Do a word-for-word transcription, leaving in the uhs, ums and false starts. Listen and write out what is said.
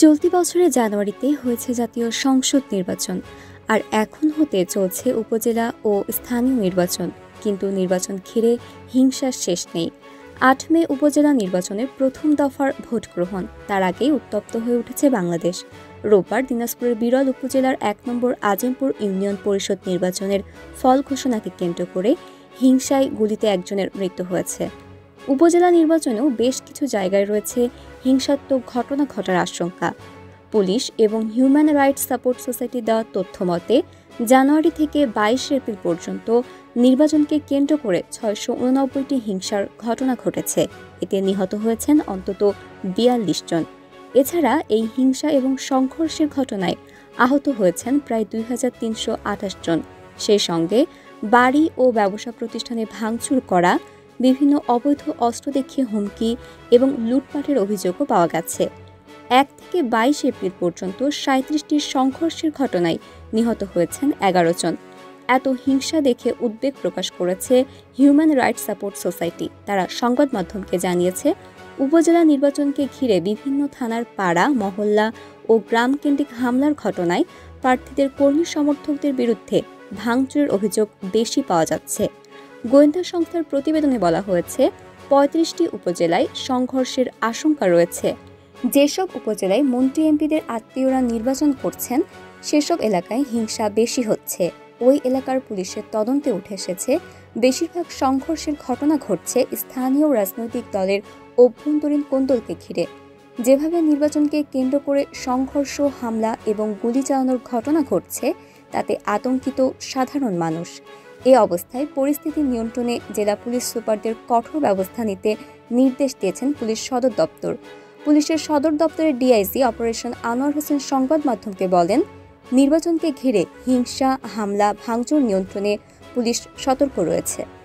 চলতি বছরের জানুয়ারিতে হয়েছে জাতীয় সংসদ নির্বাচন, আর এখন হতে চলছে উপজেলা ও স্থানীয় নির্বাচন। কিন্তু নির্বাচন ঘিরে হিংসার শেষ নেই। আট মে উপজেলা নির্বাচনের প্রথম দফার ভোট গ্রহণ, তার আগেই উত্তপ্ত হয়ে উঠেছে বাংলাদেশ। রোববার দিনাজপুরের বিরল উপজেলার এক নম্বর আজিমপুর ইউনিয়ন পরিষদ নির্বাচনের ফল ঘোষণাকে কেন্দ্র করে হিংসায় গুলিতে একজনের মৃত্যু হয়েছে। উপজেলা নির্বাচনেও বেশ কিছু জায়গায় রয়েছে হিংসাত্মক ঘটনা ঘটার আশঙ্কা। পুলিশ এবং হিউম্যান রাইটস সাপোর্ট সোসাইটি দেওয়া তথ্য মতে জানুয়ারি থেকে বাইশ এপ্রিল পর্যন্ত নির্বাচনকে কেন্দ্র করে ছয়শো উননব্বইটি হিংসার ঘটনা ঘটেছে। এতে নিহত হয়েছেন অন্তত বিয়াল্লিশ জন। এছাড়া এই হিংসা এবং সংঘর্ষের ঘটনায় আহত হয়েছেন প্রায় দুই হাজার তিনশো আঠাশ জন। সেই সঙ্গে বাড়ি ও ব্যবসা প্রতিষ্ঠানে ভাঙচুর করা, বিভিন্ন অবৈধ অস্ত্র দেখিয়ে হুমকি এবং লুটপাটের অভিযোগও পাওয়া গেছে। এক থেকে বাইশ এপ্রিল পর্যন্ত সাঁত্রিশটি সংঘর্ষের ঘটনায় নিহত হয়েছেন এগারো জন। এত হিংসা দেখে উদ্বেগ প্রকাশ করেছে হিউম্যান রাইটস সাপোর্ট সোসাইটি। তারা সংবাদ মাধ্যমকে জানিয়েছে, উপজেলা নির্বাচনকে ঘিরে বিভিন্ন থানার পাড়া, মহল্লা ও গ্রামকেন্দ্রিক হামলার ঘটনায় প্রার্থীদের কর্মী সমর্থকদের বিরুদ্ধে ভাঙচুরের অভিযোগ বেশি পাওয়া যাচ্ছে। গোয়েন্দা সংস্থার প্রতিবেদনে বলা হয়েছে, পঁয়ত্রিশটি উপজেলায় সংঘর্ষের আশঙ্কা রয়েছে। যেসব উপজেলায় মন্ত্রী এমপিদের আত্মীয়রা নির্বাচন করছেন, সেসব এলাকায় হিংসা বেশি হচ্ছে। ওই এলাকার পুলিশের তদন্তে উঠে এসেছে, বেশিরভাগ সংঘর্ষের ঘটনা ঘটছে স্থানীয় রাজনৈতিক দলের অভ্যন্তরীণ কোন্দলকে ঘিরে। যেভাবে নির্বাচনকে কেন্দ্র করে সংঘর্ষ, হামলা এবং গুলি চালানোর ঘটনা ঘটছে, তাতে আতঙ্কিত সাধারণ মানুষ। এ অবস্থায় পরিস্থিতি নিয়ন্ত্রণে জেলা পুলিশ সুপারদের কঠোর ব্যবস্থা নিতে নির্দেশ দিয়েছেন পুলিশ সদর দপ্তর। পুলিশের সদর দপ্তরের ডিআইজি অপারেশন আনোয়ার হোসেন সংবাদ মাধ্যমকে বলেন, নির্বাচনকে ঘিরে হিংসা, হামলা, ভাঙচুর নিয়ন্ত্রণে পুলিশ সতর্ক রয়েছে।